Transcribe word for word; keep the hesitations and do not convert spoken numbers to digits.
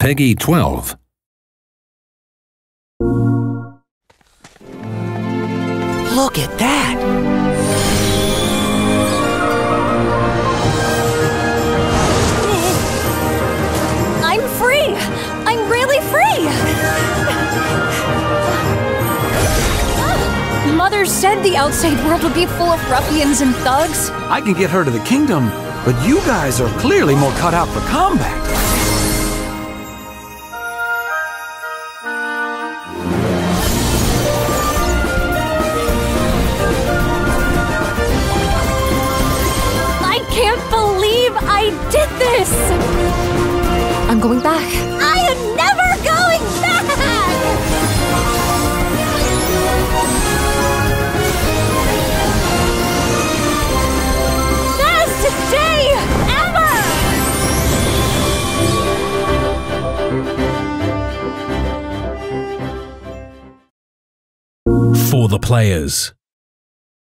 Peggy twelve. Look at that! I'm free! I'm really free! Mother said the outside world would be full of ruffians and thugs. I can get her to the kingdom, but you guys are clearly more cut out for combat. I can't believe I did this! I'm going back. I am never going back! Best day ever! For the players.